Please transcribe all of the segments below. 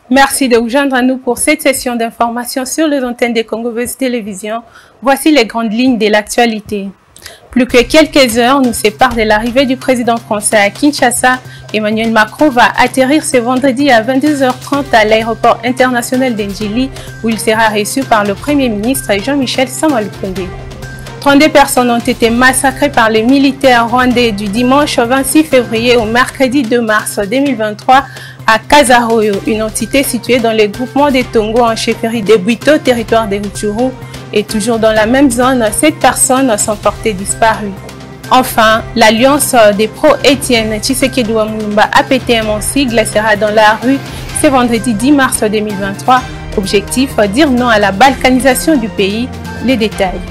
Merci de vous joindre à nous pour cette session d'information sur les antennes des Congolaises Télévision. Voici les grandes lignes de l'actualité. Plus que quelques heures nous séparent de l'arrivée du président français à Kinshasa. Emmanuel Macron va atterrir ce vendredi à 22h30 à l'aéroport international d'Ndjili où il sera reçu par le Premier ministre Jean-Michel Samalukonde. 32 personnes ont été massacrées par les militaires rwandais du dimanche 26 février au mercredi 2 mars 2023 à Kazaroyo, une entité située dans le groupement des Tongo en chefferie de Bwito, territoire de Rutshuru. Et toujours dans la même zone, 7 personnes sont portées disparues. Enfin, l'alliance des pro-Étienne Tshisekedi Wamulumba APTM en sigle sera dans la rue ce vendredi 10 mars 2023. Objectif, dire non à la balkanisation du pays. Les détails.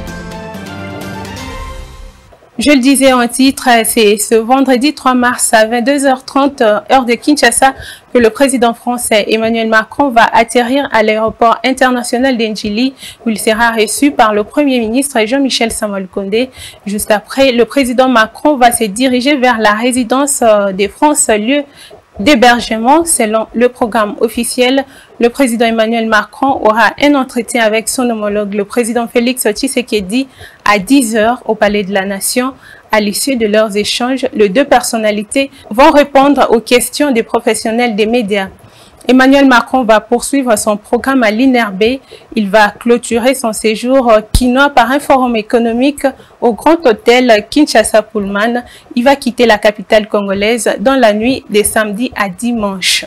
Je le disais en titre, c'est ce vendredi 3 mars à 22h30 heure de Kinshasa que le président français Emmanuel Macron va atterrir à l'aéroport international d'Ndjili où il sera reçu par le Premier ministre Jean-Michel Samalukonde. Juste après, le président Macron va se diriger vers la résidence des France, lieu d'hébergement. Selon le programme officiel, le président Emmanuel Macron aura un entretien avec son homologue, le président Félix Tshisekedi, à 10h au Palais de la Nation. À l'issue de leurs échanges, les deux personnalités vont répondre aux questions des professionnels des médias. Emmanuel Macron va poursuivre son programme à l'INRB. Il va clôturer son séjour quinois par un forum économique au Grand Hôtel Kinshasa Pullman. Il va quitter la capitale congolaise dans la nuit de samedi à dimanche.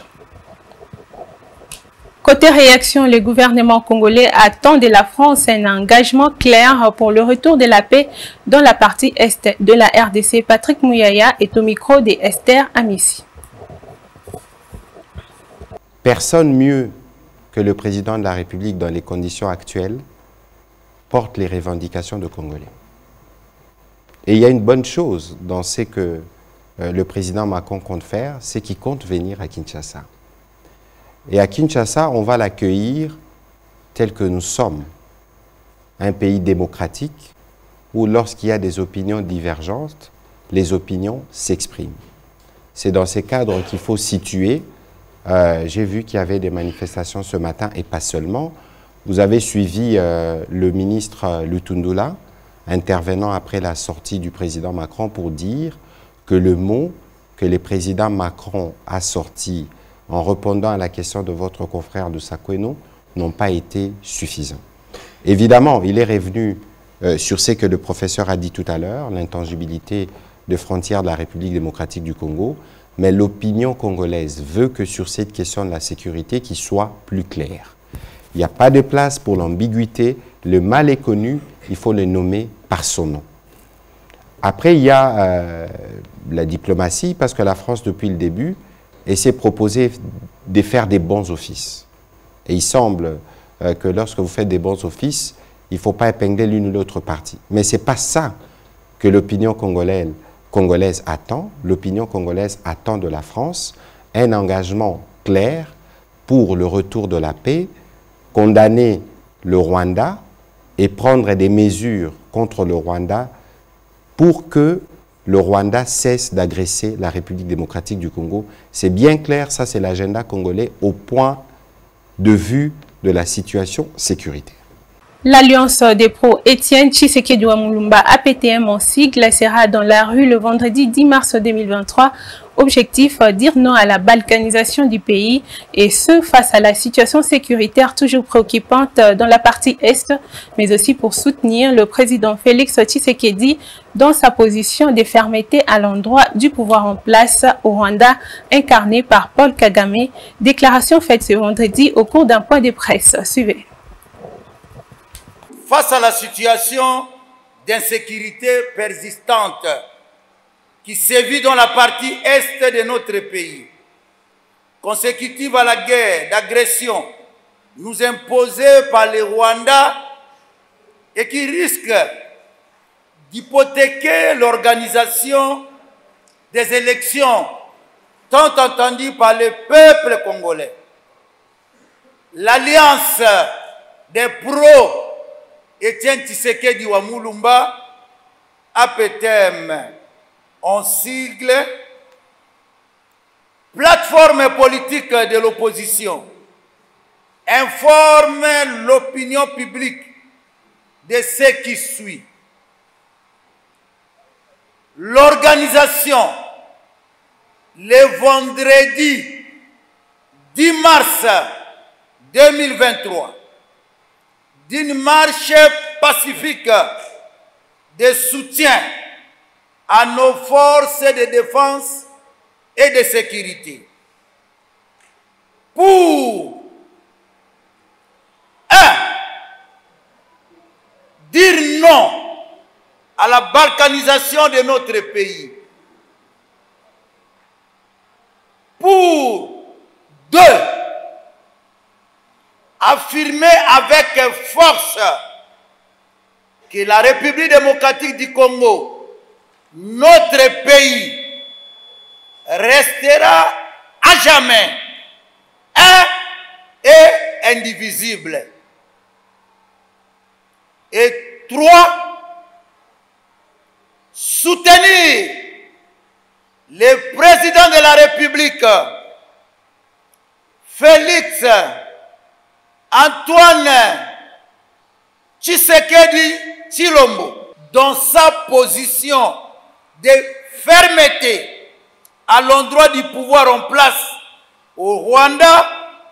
Côté réaction, le gouvernement congolais attend de la France un engagement clair pour le retour de la paix dans la partie est de la RDC. Patrick Mouyaya est au micro de Esther Amissi. Personne mieux que le président de la République dans les conditions actuelles porte les revendications de Congolais. Et il y a une bonne chose dans ce que le président Macron compte faire, c'est qu'il compte venir à Kinshasa. Et à Kinshasa, on va l'accueillir tel que nous sommes, un pays démocratique où lorsqu'il y a des opinions divergentes, les opinions s'expriment. C'est dans ces cadres qu'il faut situer. J'ai vu qu'il y avait des manifestations ce matin et pas seulement. Vous avez suivi le ministre Lutundula intervenant après la sortie du président Macron pour dire que le mot que le président Macron a sorti en répondant à la question de votre confrère de Sakweno n'ont pas été suffisants. Évidemment, il est revenu sur ce que le professeur a dit tout à l'heure, l'intangibilité de frontières de la République démocratique du Congo, mais l'opinion congolaise veut que sur cette question de la sécurité, qu'il soit plus clair. Il n'y a pas de place pour l'ambiguïté, le mal est connu, il faut le nommer par son nom. Après, il y a la diplomatie, parce que la France, depuis le début, essaie de proposer de faire des bons offices. Et il semble que lorsque vous faites des bons offices, il ne faut pas épingler l'une ou l'autre partie. Mais ce n'est pas ça que l'opinion congolaise attend. L'opinion congolaise attend de la France un engagement clair pour le retour de la paix, condamner le Rwanda et prendre des mesures contre le Rwanda pour que le Rwanda cesse d'agresser la République démocratique du Congo. C'est bien clair, ça c'est l'agenda congolais au point de vue de la situation sécuritaire. L'alliance des pro-Étienne Tshisekedi Wamulumba APTM en sigle sera dans la rue le vendredi 10 mars 2023. Objectif, dire non à la balkanisation du pays et ce face à la situation sécuritaire toujours préoccupante dans la partie Est, mais aussi pour soutenir le président Félix Tshisekedi dans sa position de fermeté à l'endroit du pouvoir en place au Rwanda, incarné par Paul Kagame. Déclaration faite ce vendredi au cours d'un point de presse. Suivez. Face à la situation d'insécurité persistante qui sévit dans la partie est de notre pays, consécutive à la guerre d'agression nous imposée par le Rwanda et qui risque d'hypothéquer l'organisation des élections tant attendues par le peuple congolais. L'alliance des pro-Étienne Tshisekedi Wamulumba, APTM en sigle, plateforme politique de l'opposition, informe l'opinion publique de ce qui suit. L'organisation, le vendredi 10 mars 2023, d'une marche pacifique de soutien à nos forces de défense et de sécurité. Pour 1. Dire non à la balkanisation de notre pays. Pour 2. Affirmer avec force que la République démocratique du Congo, notre pays, restera à jamais un et indivisible. Et 3. Soutenir le président de la République, Félix Antoine Tshisekedi Tshilombo, dans sa position de fermeté à l'endroit du pouvoir en place au Rwanda,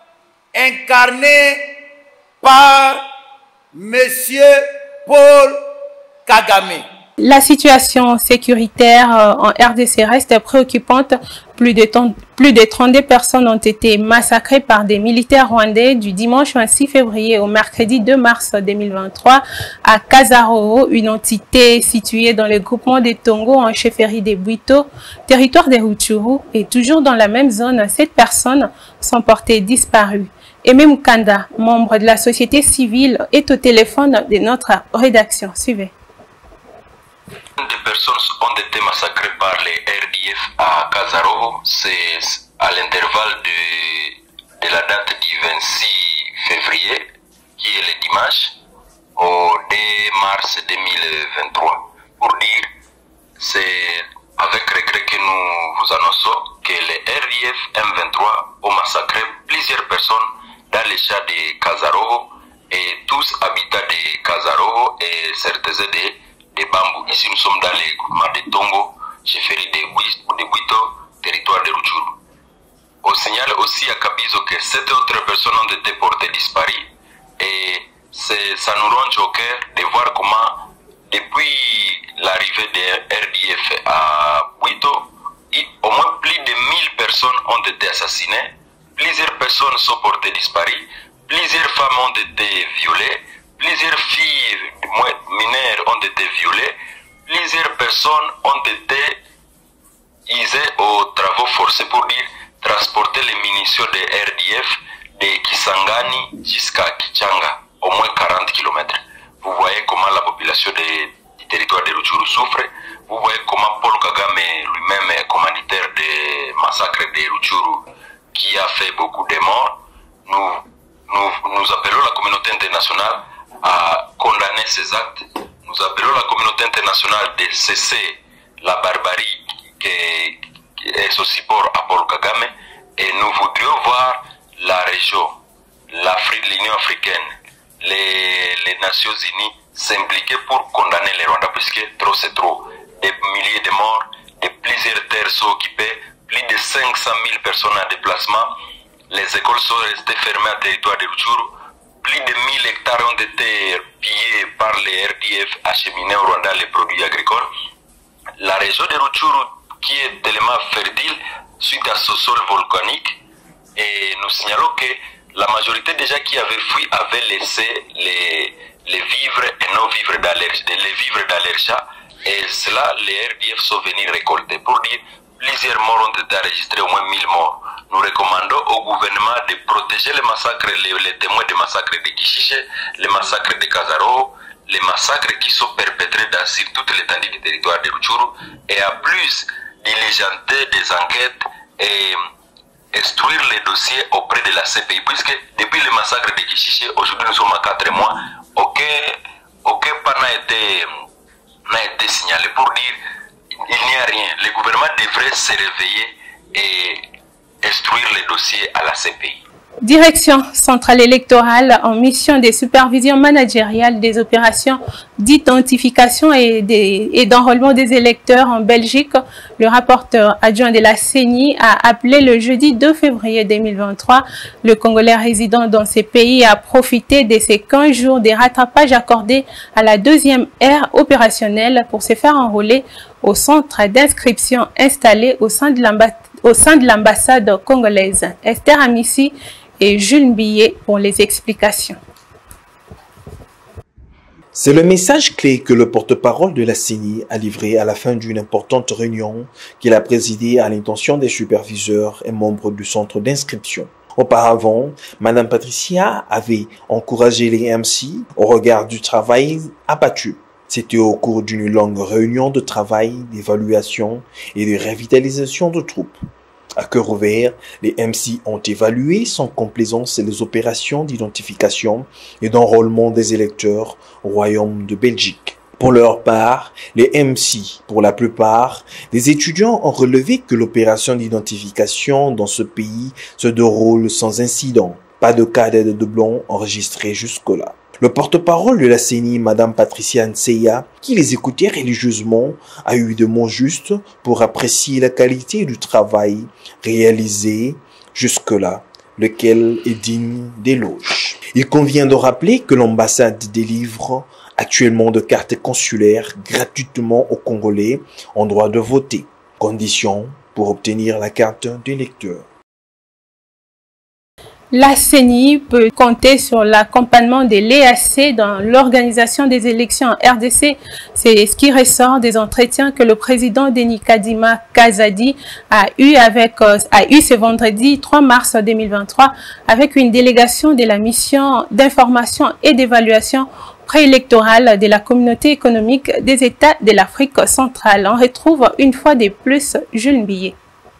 incarné par M. Paul Kagame. La situation sécuritaire en RDC reste préoccupante. Plus de 32 personnes ont été massacrées par des militaires rwandais du dimanche 26 février au mercredi 2 mars 2023 à Kazaroro, une entité située dans le groupement des Tongo en chefferie des Bwito, territoire des Rutshuru. Et toujours dans la même zone, 7 personnes sont portées disparues. Aimé Mukanda, membre de la société civile, est au téléphone de notre rédaction. Suivez. Des personnes ont été massacrées par les RDF à Kazaroro. C'est à l'intervalle de la date du 26 février, qui est le dimanche, au 2 mars 2023. Pour dire, c'est avec regret que nous vous annonçons que les RDF M23 ont massacré plusieurs personnes dans les champs de Kazaroro et tous habitants de Kazaroro et certains des Bambou. Ici, nous sommes dans les groupements de Tongo, chefferie de Bwito, territoire de Rutshuru. On signale aussi à Kabizo que 7 autres personnes ont été portées disparues et ça nous ronge au cœur de voir comment, depuis l'arrivée des RDF à Bwito, au moins plus de 1000 personnes ont été assassinées, plusieurs personnes sont portées disparues, plusieurs femmes ont été violées, plusieurs filles mineures ont été violées, plusieurs personnes ont été usées aux travaux forcés, pour dire transporter les munitions des RDF de Kisangani jusqu'à Kichanga, au moins 40 km. Vous voyez comment la population du territoire de Rutshuru souffre. Vous voyez comment Paul Kagame lui-même est commanditaire des massacres de Rutshuru, qui a fait beaucoup de morts. Nous appelons la communauté internationale à condamner ces actes. Nous appelons la communauté internationale de cesser la barbarie qui est au support à Paul Kagame, et nous voudrions voir la région, l'Union africaine, les Nations Unies s'impliquer pour condamner les Rwandais, puisque trop c'est trop. Des milliers de morts, de plusieurs terres sont occupées, plus de 500 000 personnes en déplacement, les écoles sont restées fermées à territoire de Rutshuru. Plus de 1000 hectares ont été pillés par les RDF acheminés au Rwanda les produits agricoles. La région de Rutshuru, qui est tellement fertile suite à ce sol volcanique, et nous signalons que la majorité des gens qui avaient fui avaient laissé les vivres et non vivres dans leur champ, et cela les RDF sont venus récolter. Pour dire, plusieurs morts ont été enregistrés, au moins 1000 morts. Nous recommandons au gouvernement de protéger les massacres, les témoins des massacres de Kishiche, les massacres de Kazaroro, les massacres qui sont perpétrés sur toute l'étendue du territoire de Rutshuru, et à plus diligenter des enquêtes et instruire les dossiers auprès de la CPI, puisque depuis le massacre de Kishiche, aujourd'hui nous sommes à 4 mois, aucun pas n'a été signalé. Pour dire, il n'y a rien. Le gouvernement devrait se réveiller et instruire les dossiers à la CPI. Direction centrale électorale en mission des supervisions managériales des opérations d'identification et d'enrôlement des électeurs en Belgique. Le rapporteur adjoint de la CENI a appelé le jeudi 2 février 2023 le Congolais résident dans ces pays à profiter de ces 15 jours des rattrapages accordés à la deuxième ère opérationnelle pour se faire enrôler au centre d'inscription installé au sein de l'ambassade congolaise. Esther Amissi et Jules Billet pour les explications. C'est le message clé que le porte-parole de la CENI a livré à la fin d'une importante réunion qu'il a présidée à l'intention des superviseurs et membres du centre d'inscription. Auparavant, Madame Patricia avait encouragé les MC au regard du travail abattu. C'était au cours d'une longue réunion de travail, d'évaluation et de revitalisation de troupes. À cœur ouvert, les MC ont évalué sans complaisance les opérations d'identification et d'enrôlement des électeurs au Royaume de Belgique. Pour leur part, les MC, pour la plupart, les étudiants ont relevé que l'opération d'identification dans ce pays se déroule sans incident. Pas de cas de doublons enregistrés jusque-là. Le porte-parole de la CENI, Madame Patricia Nseya, qui les écoutait religieusement, a eu des mots justes pour apprécier la qualité du travail réalisé jusque-là, lequel est digne d'éloge. Il convient de rappeler que l'ambassade délivre actuellement de cartes consulaires gratuitement aux Congolais en droit de voter, condition pour obtenir la carte d'électeur. La CENI peut compter sur l'accompagnement de l'EAC dans l'organisation des élections en RDC. C'est ce qui ressort des entretiens que le président Denis Kadima Kazadi a eu ce vendredi 3 mars 2023 avec une délégation de la mission d'information et d'évaluation préélectorale de la communauté économique des États de l'Afrique centrale. On retrouve une fois de plus Jules Billet.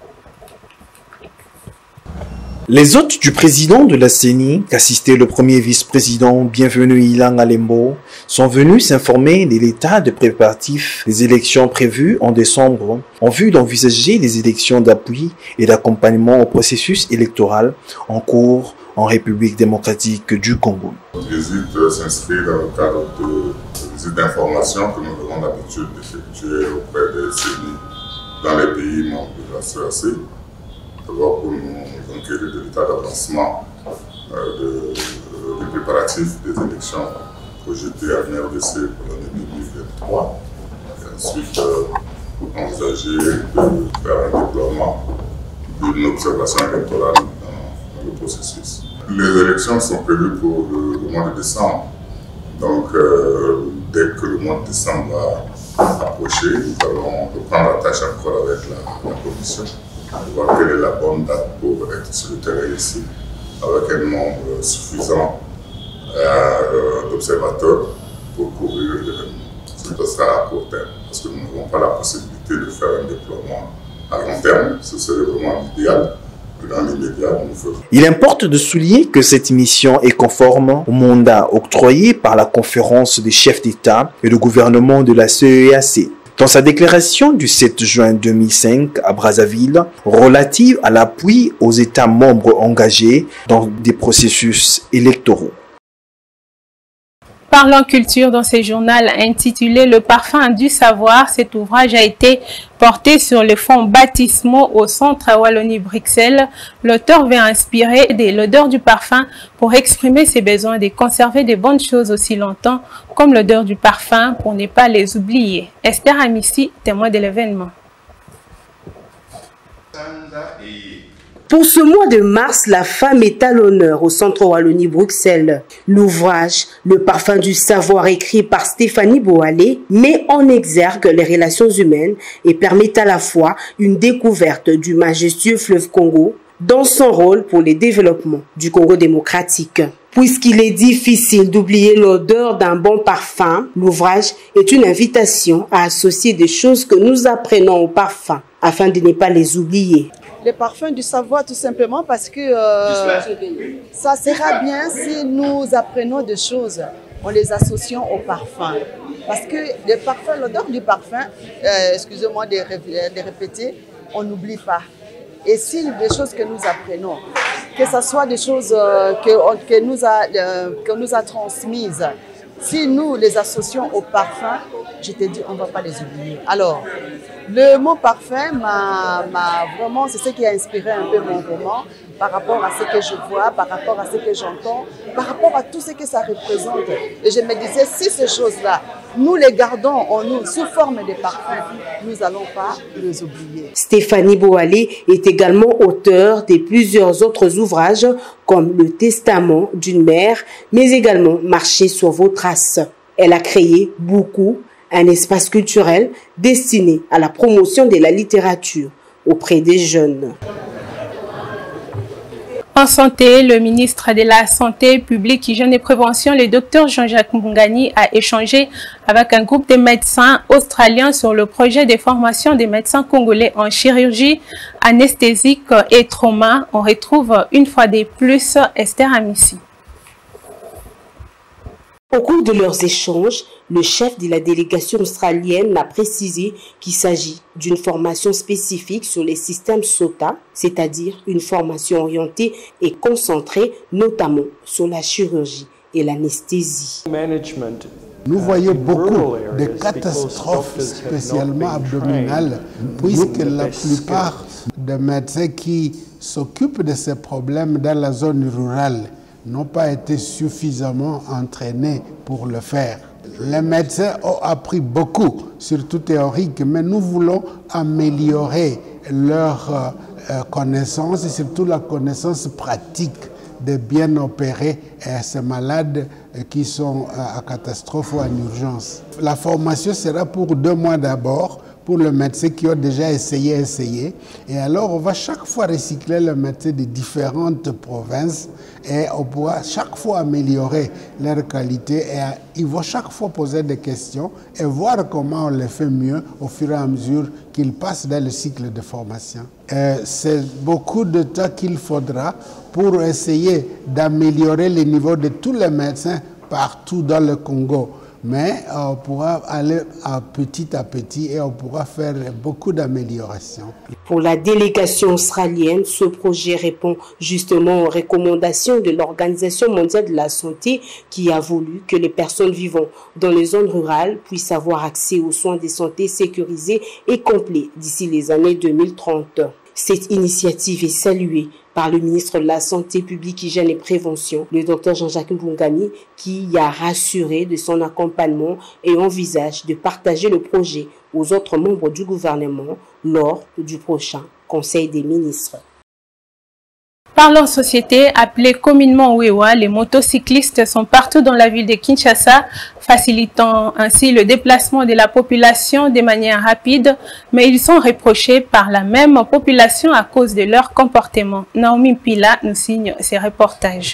Les hôtes du président de la CENI, qu'assistait le premier vice-président Bienvenu Ilan Alembo, sont venus s'informer de l'état de préparatifs des élections prévues en décembre en vue d'envisager les élections d'appui et d'accompagnement au processus électoral en cours en République démocratique du Congo. Notre visite s'inscrit dans le cadre de visites d'information que nous avons l'habitude d'effectuer auprès des CENI dans les pays membres de la CEAC. D'abord pour nous enquérir de l'état d'avancement des préparatifs des élections projetées à RDC pour l'année 2023. Et ensuite, envisager de faire un déploiement d'une observation électorale dans le processus. Les élections sont prévues pour le mois de décembre. Donc, dès que le mois de décembre va approcher, nous allons reprendre la tâche encore avec la commission. Voir quelle est la bonne date pour être sur le terrain ici, avec un nombre suffisant d'observateurs pour couvrir l'événement. Ce sera à court terme, parce que nous n'avons pas la possibilité de faire un déploiement à long terme. Ce serait vraiment l'idéal. Dans l'immédiat, nous faisons. Il importe de souligner que cette mission est conforme au mandat octroyé par la conférence des chefs d'État et de gouvernement de la CEAC. Dans sa déclaration du 7 juin 2005 à Brazzaville, relative à l'appui aux États membres engagés dans des processus électoraux. Parlons culture dans ce journal intitulé Le parfum du savoir. Cet ouvrage a été porté sur les fonds baptismaux au centre Wallonie-Bruxelles. L'auteur veut inspirer de l'odeur du parfum pour exprimer ses besoins de conserver des bonnes choses aussi longtemps comme l'odeur du parfum pour ne pas les oublier. Esther Amissi, témoin de l'événement. Pour ce mois de mars, la femme est à l'honneur au centre Wallonie-Bruxelles. L'ouvrage, Le parfum du savoir, écrit par Stéphanie Boalé, met en exergue les relations humaines et permet à la fois une découverte du majestueux fleuve Congo dans son rôle pour le développement du Congo démocratique. Puisqu'il est difficile d'oublier l'odeur d'un bon parfum, l'ouvrage est une invitation à associer des choses que nous apprenons au parfum afin de ne pas les oublier. Les parfums du savoir, tout simplement parce que ça sera bien si nous apprenons des choses en les associant au parfum. Parce que le parfum, l'odeur du parfum, excusez-moi de répéter, on n'oublie pas. Et si les choses que nous apprenons, que ce soit des choses que nous a transmises. Si nous les associons au parfum, je te dis, on ne va pas les oublier. Alors, le mot parfum vraiment, c'est ce qui a inspiré un peu mon roman par rapport à ce que je vois, par rapport à ce que j'entends, par rapport à tout ce que ça représente. Et je me disais, si ces choses-là, nous les gardons en nous sous forme de parfum, nous n'allons pas les oublier. Stéphanie Boalé est également auteure de plusieurs autres ouvrages comme Le Testament d'une mère, mais également Marcher sur vos traces. Elle a créé beaucoup un espace culturel destiné à la promotion de la littérature auprès des jeunes. En santé, le ministre de la Santé publique, Hygiène et Prévention, le docteur Jean-Jacques Mbungani, a échangé avec un groupe de médecins australiens sur le projet de formation des médecins congolais en chirurgie anesthésique et trauma. On retrouve une fois de plus Esther Amissi. Au cours de leurs échanges, le chef de la délégation australienne a précisé qu'il s'agit d'une formation spécifique sur les systèmes SOTA, c'est-à-dire une formation orientée et concentrée notamment sur la chirurgie et l'anesthésie. Nous voyons beaucoup de catastrophes, spécialement abdominales, puisque la plupart des médecins qui s'occupent de ces problèmes dans la zone rurale n'ont pas été suffisamment entraînés pour le faire. Les médecins ont appris beaucoup, surtout théorique, mais nous voulons améliorer leur connaissance et surtout la connaissance pratique de bien opérer ces malades qui sont à catastrophe ou en urgence. La formation sera pour 2 mois d'abord, pour les médecins qui ont déjà essayé. Et alors, on va chaque fois recycler les médecins de différentes provinces et on pourra chaque fois améliorer leur qualité et ils vont chaque fois poser des questions et voir comment on les fait mieux au fur et à mesure qu'ils passent dans le cycle de formation. C'est beaucoup de temps qu'il faudra pour essayer d'améliorer le niveau de tous les médecins partout dans le Congo. Mais on pourra aller petit à petit et on pourra faire beaucoup d'améliorations. Pour la délégation australienne, ce projet répond justement aux recommandations de l'Organisation mondiale de la santé qui a voulu que les personnes vivant dans les zones rurales puissent avoir accès aux soins de santé sécurisés et complets d'ici les années 2030. Cette initiative est saluée par le ministre de la Santé publique, Hygiène et Prévention, le docteur Jean-Jacques Mbungani, qui a rassuré de son accompagnement et envisage de partager le projet aux autres membres du gouvernement lors du prochain Conseil des ministres. Parlons société, appelée communément Wewa, les motocyclistes sont partout dans la ville de Kinshasa, facilitant ainsi le déplacement de la population de manière rapide, mais ils sont reprochés par la même population à cause de leur comportement. Naomi Pila nous signe ces reportages.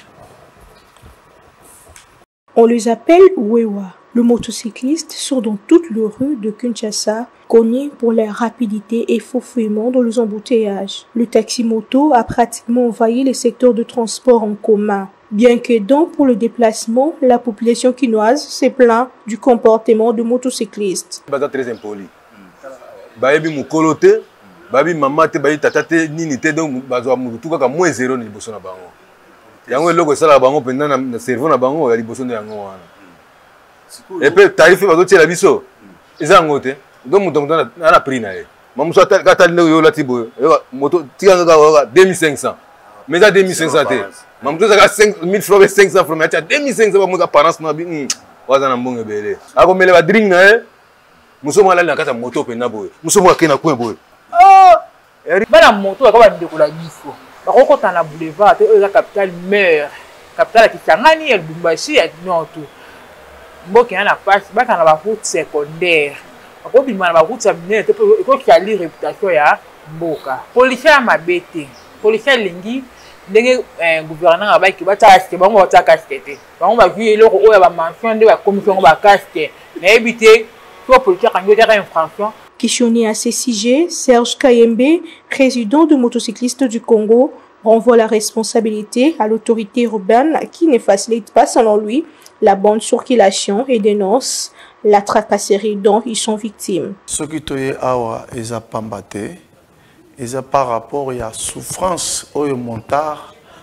On les appelle Wewa. Le motocycliste sort dans toutes les rues de Kinshasa, connu pour leur rapidité et faufilement dans les embouteillages. Le taxi-moto a pratiquement envahi les secteurs de transport en commun. Bien qu'aidant pour le déplacement, la population quinoise se plaint du comportement de motocyclistes. Très impoli. Bayebi mukolote, bayebi mamate, bayebi tatate ninite donc bazwa mutuka ka moins 0 ni liboso na bango. Yango eloko esala bango pendant na cerveau na bango ya liboso na yango wana. Et puis tarif bazo tiela biso. Eza ngote. Donc mutu na prix na ye. Mamuso atali yo lati boyo. Moto tika nga 2500. Mais ça 2500 te. Mamuso za 5000 francs 500 francs mais 2500 ba muka parents na bi. Waza na mbonge bele. Ako mele ba drink na ye. Muso mo ala na kata moto pena boyo. Muso mo akena kwe boyo. Bana moto akaba ndekola biso. Bakokota na boulevard te eza capitale mère. Capitale Kisangani ya Lubumbashi ya Nyoto. Mboki na passe baka na ba route secondaire. Bakobima na ba route ya minene te ko kiali réputation ya mboka. Policier ya mabete. Policier lingi ndenge gouverneur abaki bata casque bango bata casque te. Bango ba vu eloko oya ba mention de ba commission ba casque. Na ebité to policier kango dera infraction. Questionné à CCG, Serge Kayembe, président de motocyclistes du Congo, renvoie la responsabilité à l'autorité urbaine qui ne facilite pas, selon lui, la bonne circulation et dénonce la tracasserie dont ils sont victimes. Ce qui est awa est pambaté, est par rapport à la souffrance au montard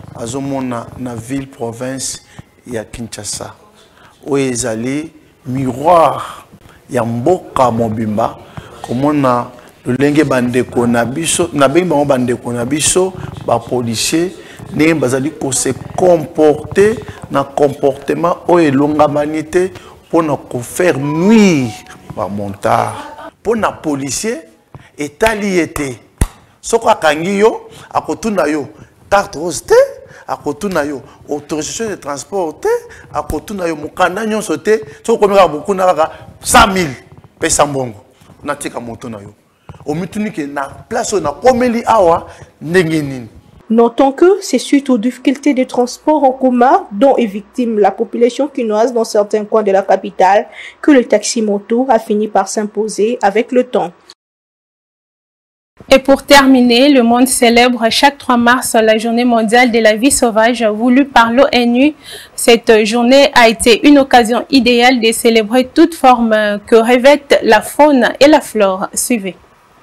azomona na ville province ya Kinshasa oyo ezali miroir ya mboka mobimba komona lolenge bandeko na biso na bengi bango bandeko na biso ba policier ne bazali ko se comporter na comportement oyo elongamani te mpona ko faire nuire ba montard mpona policier etali ete soko akangi yo akotuna yo carte rose te akotuna yo autorisation de transport te akotuna yo mukanda nyonso te soko komeka bokuna kaka 100 000 pesa mbongo natika moto na yo omitunike na place na komeli awa ndenge nini. Notons que c'est suite aux difficultés de transport en commun dont est victime la population quinoise dans certains coins de la capitale que le taxi-moto a fini par s'imposer avec le temps. Et pour terminer, le monde célèbre chaque 3 mars la journée mondiale de la vie sauvage voulue par l'ONU. Cette journée a été une occasion idéale de célébrer toute forme que revêtent la faune et la flore. Suivez.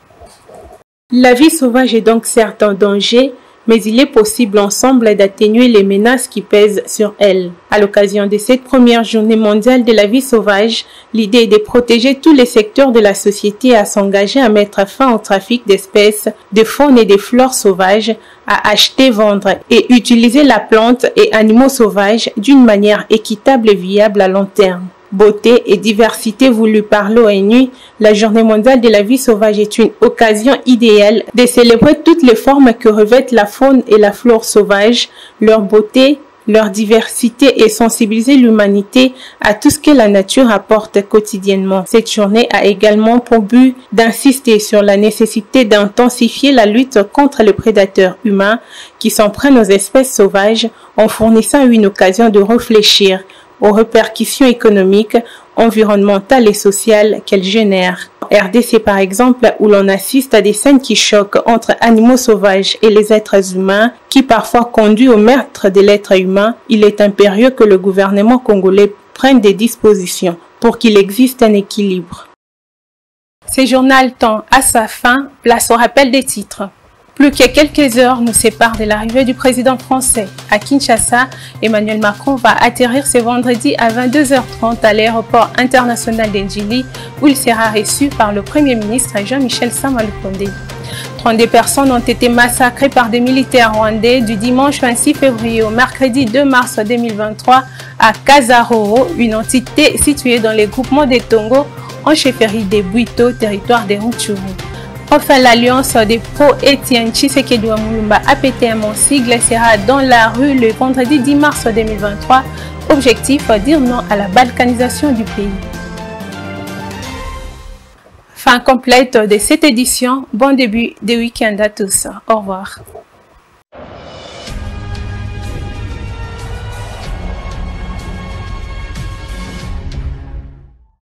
La vie sauvage est donc certes en danger, mais il est possible ensemble d'atténuer les menaces qui pèsent sur elle. À l'occasion de cette première journée mondiale de la vie sauvage, l'idée est de protéger tous les secteurs de la société à s'engager à mettre fin au trafic d'espèces, de faune et de flore sauvages, à acheter, vendre et utiliser la plante et animaux sauvages d'une manière équitable et viable à long terme. Beauté et diversité voulue par l'ONU, la Journée mondiale de la vie sauvage est une occasion idéale de célébrer toutes les formes que revêtent la faune et la flore sauvage, leur beauté, leur diversité et sensibiliser l'humanité à tout ce que la nature apporte quotidiennement. Cette journée a également pour but d'insister sur la nécessité d'intensifier la lutte contre les prédateurs humains qui s'en prennent aux espèces sauvages en fournissant une occasion de réfléchir aux répercussions économiques, environnementales et sociales qu'elles génèrent. RDC par exemple, où l'on assiste à des scènes qui choquent entre animaux sauvages et les êtres humains, qui parfois conduisent au meurtre de l'être humain, il est impérieux que le gouvernement congolais prenne des dispositions pour qu'il existe un équilibre. Ce journal tend à sa fin, place au rappel des titres. Plus que quelques heures nous séparent de l'arrivée du président français. À Kinshasa, Emmanuel Macron va atterrir ce vendredi à 22h30 à l'aéroport international d'Ndjili où il sera reçu par le Premier ministre Jean-Michel Sama Lukonde. 32 personnes ont été massacrées par des militaires rwandais du dimanche 26 février au mercredi 2 mars 2023 à Kazaroro, une entité située dans les groupements des Tongo en chefferie des Bwito, territoire des Rutshuru. Enfin, l'alliance des pro-Étienne Tshisekedi Mulumba APTM en sigle sera dans la rue le vendredi 10 mars 2023. Objectif, dire non à la balkanisation du pays. Fin complète de cette édition. Bon début de week-end à tous. Au revoir.